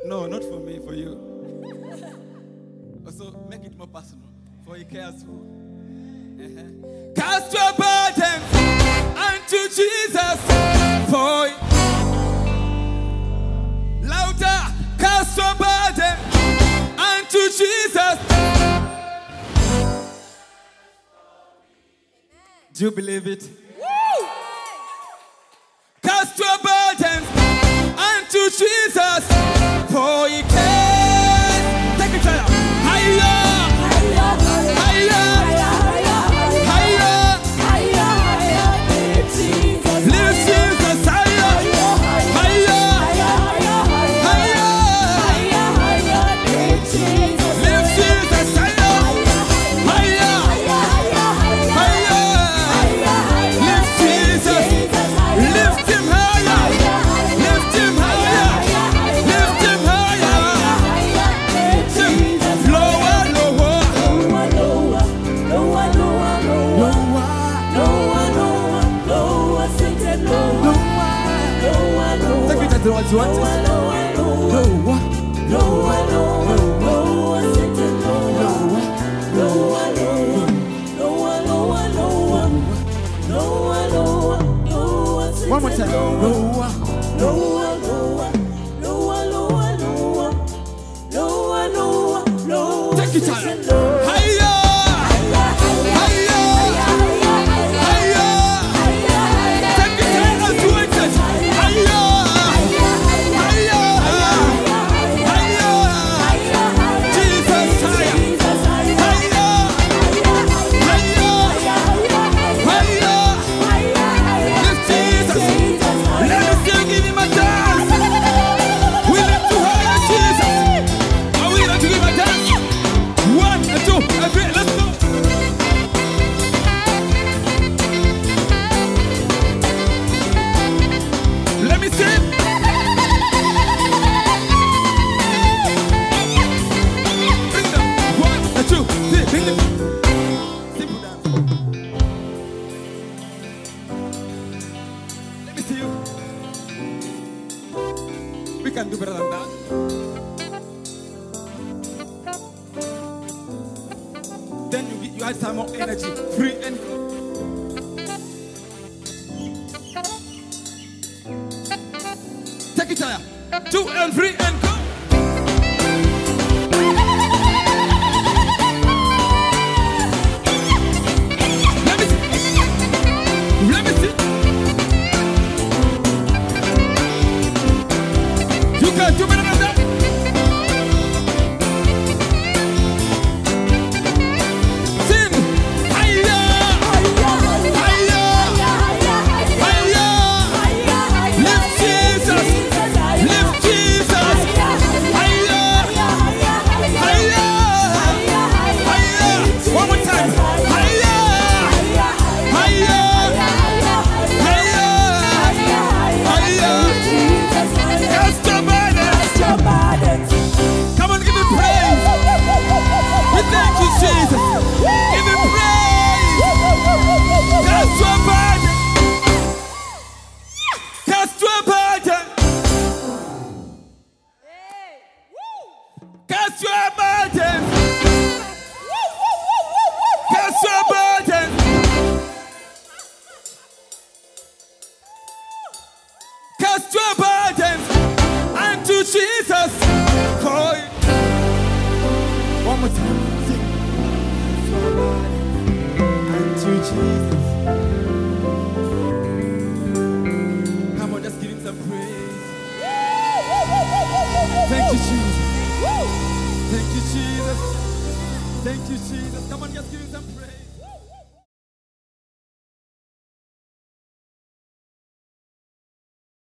No, not for me, for you. Also, make it more personal. For he cares for. Cast your burden unto Jesus. For louder, cast your burden unto Jesus. Do you believe it? Woo! Cast your burdens unto Jesus, for he cares. Take it higher. Higher. Higher. Higher. Higher. Lift Jesus higher. Higher. Higher. Lift Jesus higher. Higher. Higher. Lift Jesus. Lift him higher. Lift him higher. Lift him higher. Lower, lower. Take it at the what you want. One more time. Take it higher. Higher. Higher. Higher. Take it higher to it. Higher. Higher. Higher. Jesus higher. Higher. Higher. Higher. Lift Jesus. Let me still give him a dance. We lift you higher, Jesus. Are we ready to give a dance? 1 and 2 and 3, let's go. Let me see. Bring them. 1 and 2, 3, bring them. Simple dance. Let me see you. We can do better than that. Then you add some more energy. Free and go. Take it higher. 2 and 3 and go. Let me see. Let me see. You can do better than that. Sing. Higher. Higher. Higher. Lift Jesus. Lift Jesus. Higher. Higher. Higher. One more time. Higher. Higher. Higher. Higher. Cast your burdens. Come on, give him praise. We thank you, Jesus. Give him praise. Cast your burden. Cast your burden. Cast your burden. Cast your burden. Cast your burdens unto Jesus. For one more time. Sing. Cast your burdens unto Jesus. Come on, just give him some praise. Thank you, Jesus. Thank you, Jesus. Thank you, Jesus. Come on, just give him